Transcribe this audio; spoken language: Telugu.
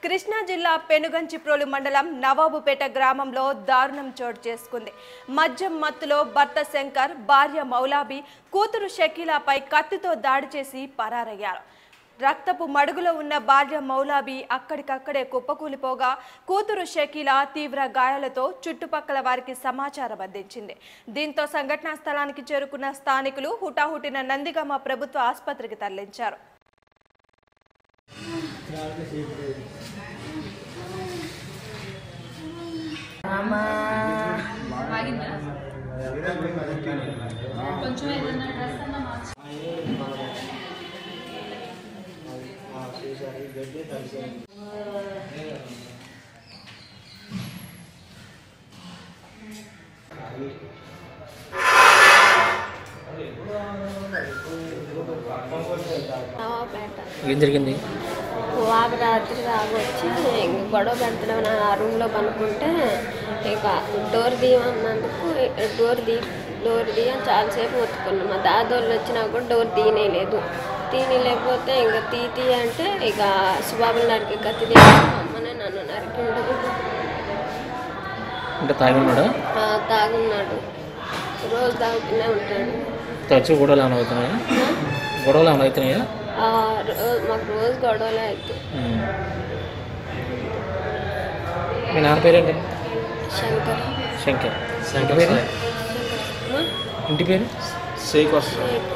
కృష్ణా జిల్లా పెనుగంచిప్రోలు మండలం నవాబుపేట గ్రామంలో దారుణం చోటు చేసుకుంది. మద్యం మత్తులో భర్త శంకర్, భార్య మౌలాబీ, కూతురు షకీలాపై కత్తితో దాడి చేసి పరారయ్యారు. రక్తపు మడుగులో ఉన్న భార్య మౌలాబీ అక్కడికక్కడే కుప్పకూలిపోగా కూతురు షకీలా తీవ్ర గాయాలతో చుట్టుపక్కల వారికి సమాచారం అందించింది. దీంతో సంఘటనా స్థలానికి చేరుకున్న స్థానికులు హుటాహుటిన నందిగామ ప్రభుత్వ ఆసుపత్రికి తరలించారు. ఏం జరిగింది? వాడు రాత్రి తాగొచ్చి ఇంక గొడవ పెడుతున్నాం. నా రూమ్లో పనుకుంటే ఇక డోర్ తీయమన్నందుకు డోర్ తీయని చాలాసేపు ఒత్తుకున్నాం. మా దాదోళ్ళు వచ్చినా కూడా డోర్ తీయలేదు. లేకపోతే ఇంకా తీ అంటే ఇక సుబాబులు నరికి కత్తి తీసి అమ్మనే నన్ను నరికిండు. అంటే తాగున్నాడా? తాగున్నాడు, రోజు తాగుతూనే ఉంటాడు. తరచు గొడవలు ఏమైనా అవుతున్నాయా? గొడవలు ఏమైనా అవుతున్నాయా? మాకు రోజు గొడవలే అవుతాయి. మీ నాన్న పేరేంటి? శంకర్. శంకర్. ఇంటి పేరు? షేక్ వస్తుంది.